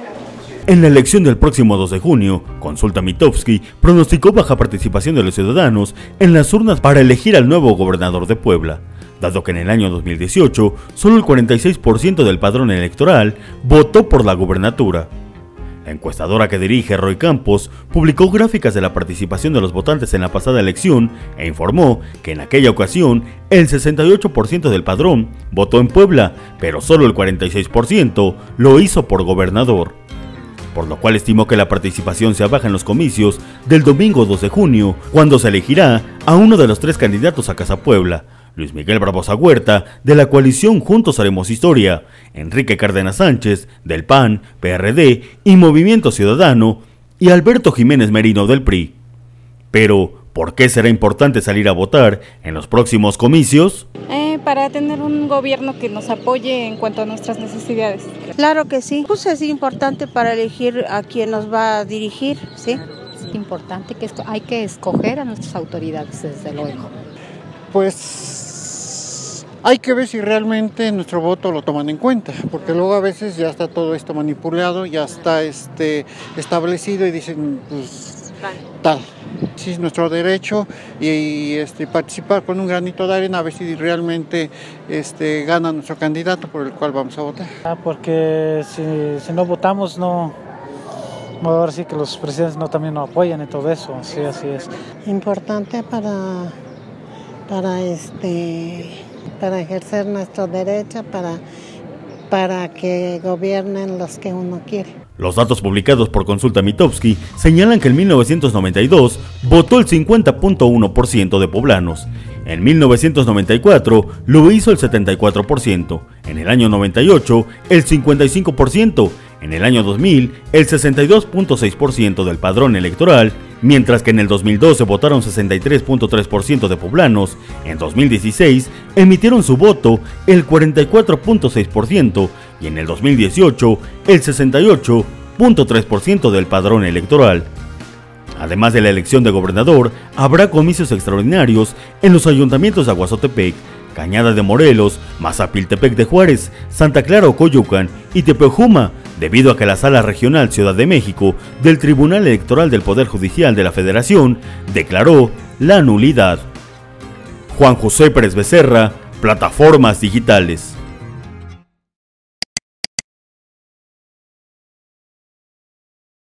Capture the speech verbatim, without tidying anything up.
En la elección del próximo dos de junio, Consulta Mitofsky pronosticó baja participación de los ciudadanos en las urnas para elegir al nuevo gobernador de Puebla, dado que en el año dos mil dieciocho solo el cuarenta y seis por ciento del padrón electoral votó por la gubernatura. La encuestadora que dirige, Roy Campos, publicó gráficas de la participación de los votantes en la pasada elección e informó que en aquella ocasión el sesenta y ocho por ciento del padrón votó en Puebla, pero solo el cuarenta y seis por ciento lo hizo por gobernador, por lo cual estimó que la participación sea baja en los comicios del domingo dos de junio, cuando se elegirá a uno de los tres candidatos a Casa Puebla: Luis Miguel Barbosa Huerta, de la coalición Juntos Haremos Historia; Enrique Cárdenas Sánchez, del P A N, P R D y Movimiento Ciudadano; y Alberto Jiménez Merino, del P R I. Pero, ¿por qué será importante salir a votar en los próximos comicios? Eh, para tener un gobierno que nos apoye en cuanto a nuestras necesidades. Claro que sí, pues es importante para elegir a quien nos va a dirigir, ¿sí? Es importante que hay que escoger a nuestras autoridades, desde luego. Pues hay que ver si realmente nuestro voto lo toman en cuenta, porque luego a veces ya está todo esto manipulado, ya está este establecido y dicen, pues, tal. Sí, es nuestro derecho y, y este, participar con un granito de arena a ver si realmente este, gana nuestro candidato por el cual vamos a votar. Ah, porque si, si no votamos, no, no, ahora sí que los presidentes no también nos apoyan y todo eso, sí, así es. Importante para, para, este, para ejercer nuestro derecho, para, para que gobiernen los que uno quiere. Los datos publicados por Consulta Mitofsky señalan que en mil novecientos noventa y dos votó el cincuenta punto uno por ciento de poblanos. En mil novecientos noventa y cuatro lo hizo el setenta y cuatro por ciento, en el año noventa y ocho el cincuenta y cinco por ciento, en el año dos mil el sesenta y dos punto seis por ciento del padrón electoral, mientras que en el dos mil doce votaron sesenta y tres punto tres por ciento de poblanos. En dos mil dieciséis emitieron su voto el cuarenta y cuatro punto seis por ciento y en el dos mil dieciocho el sesenta y ocho punto tres por ciento del padrón electoral. Además de la elección de gobernador, habrá comicios extraordinarios en los ayuntamientos de Aguazotepec, Cañada de Morelos, Mazapiltepec de Juárez, Santa Clara Ocoyucan y Tepeojuma, debido a que la Sala Regional Ciudad de México del Tribunal Electoral del Poder Judicial de la Federación declaró la nulidad. Juan José Pérez Becerra, Plataformas Digitales.